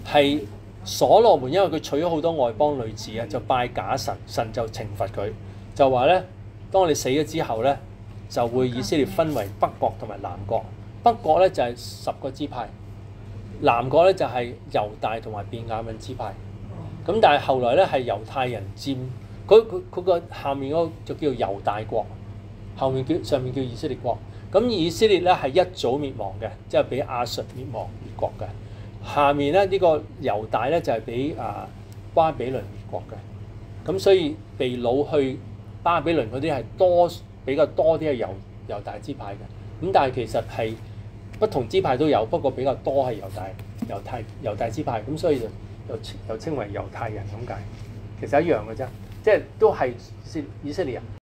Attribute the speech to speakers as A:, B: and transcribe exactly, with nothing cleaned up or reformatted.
A: 係所羅門因為佢娶咗好多外邦女子啊，就拜假神，神就懲罰佢，就話咧，當你死咗之後咧，就會以色列分為北國同埋南國。北國咧就係、是、十個支派，南國咧就係、是、猶大同埋便雅憫支派。咁但係後來咧係猶太人佔，佢佢佢個下面嗰個就叫做猶大國，後面叫上面叫以色列國。咁以色列咧係一早滅亡嘅，即係俾亞述滅亡滅國嘅。下面咧呢、這個猶大咧就係俾啊巴比倫滅國嘅。咁所以被擄去巴比倫嗰啲係多比較多啲係猶猶大支派嘅。咁但係其實係不同支派都有，不過比較多係猶大猶太猶大支派。咁所以就又又稱為猶太人咁解。其實一樣嘅啫，即係都係以色列人。